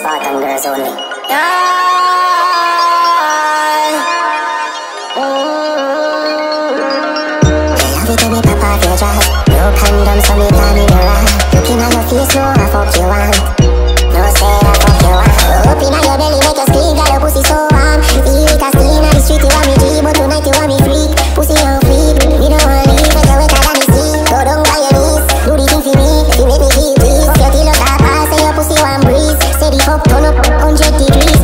Spartan girls only. Love it when me pop off your dress. No condom, so me call me the rat. Looking at your face, no, I fuck you want. No say I fuck you want. Up inna your belly, make you scream, got your pussy so warm. Feel it a sting on the street, you want me G, but tonight you want me freak. Pussy on fleek, me don't want leave, make you wetter than the sea. Go down by your knees, do the thing for me, you make me feel please. Fuck your till you start pass, say your pussy want breeze. Say the fuck turn up 100 degrees.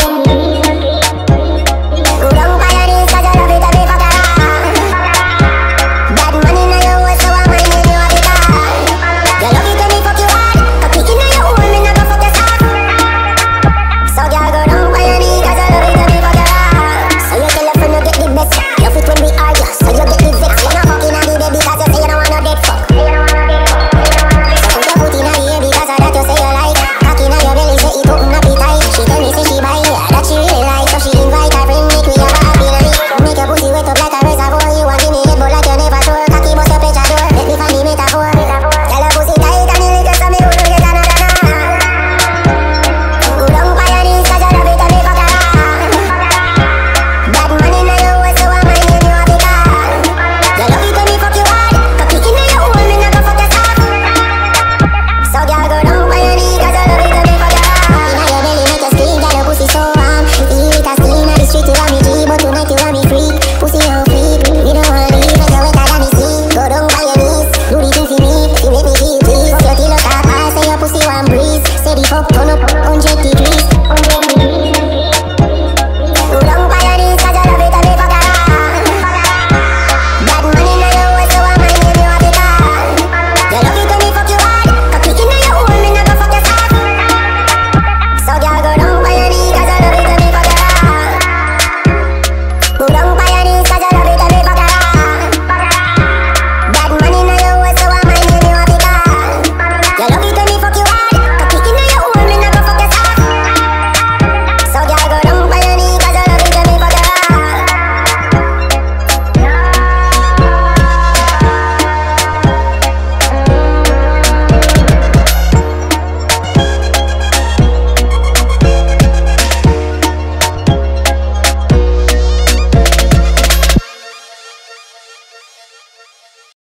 Go down by your knees, 'cause you love it a bit fuck around. Bad man inna your waist, so I'm minding you a bit hard. You love it when me fuck you hard, a kick inna your hole, me nah go fuck you soft. So girl, go down by your knees, 'cause you love it when me fuck you hard. So you tell your friend you get the best, love it when we argue, so you get the vex. You not fucking on the baby 'cause you say you don't want no dead fuck. So put your foot inna the air because of that you say you like. Cock inna your belly, say it open up it tight. She tell me say she buy yeah, that she really like. So she invite her friend, make we have a happy night. Make your pussy wet up like a reservoir. You want give me head but like you never sure. Cocky bust your picture door, let me find the metaphor. Tell your pussy tight and the liquor so me wouldn't get another night. Go down by your knees 'cause you love it and me fuck around. Bad man inna your waist, so I'm minding you a bit hard. You love it when me fuck you hard, a kick inna your hole, me nah go fuck you soft. So girl, go down by your knees 'cause you love it when me fuck you hard. Inna your belly make you scream, girl your pussy so warm. Feel it a sting on the street, you want me G, but tonight you want me freak. Pussy on fleek, me don't want leave, make you wetter than the sea. Go down by your knees, do the thing for me, you make me feel please. Fuck your till you start pass, say your pussy want breeze. Say the fuck turn up 100 degrees.